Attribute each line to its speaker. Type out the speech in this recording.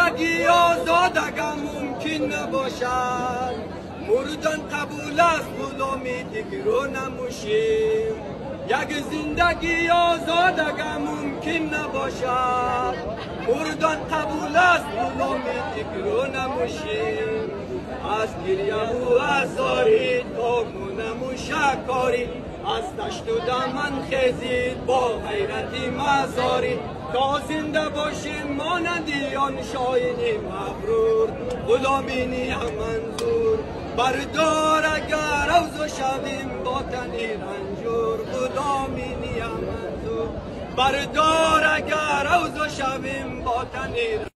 Speaker 1: زندگی آزاد اگر ممکن نباشد مردن قبول است غلامی دیگر رو نموشیم. یک زندگی آزاد اگر ممکن نباشد مردن قبول است غلامی دیگر رو نموشیم. از گریه و از زاری تا نموشه کاری از دشت و دمن خیزید با غیرتی مزاری تا زنده باشیم مانندی آن شاهین مغرور غلامی نیم منظور بردار اگر روز شویم با تنی رنجور غلامی نیم منظور بردار اگر روز شویم با تنی